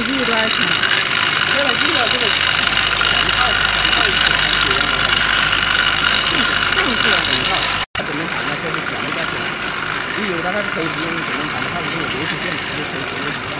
一个多少钱？ 这个这个这个整能盘呢，这是200块钱。你有的它是投资用整能盘的话，如果60件就可以投入。